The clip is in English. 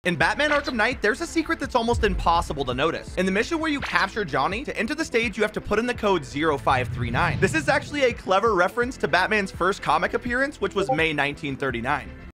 In Batman Arkham Knight, there's a secret that's almost impossible to notice. In the mission where you capture Johnny, to enter the stage, you have to put in the code 0539. This is actually a clever reference to Batman's first comic appearance, which was May 1939.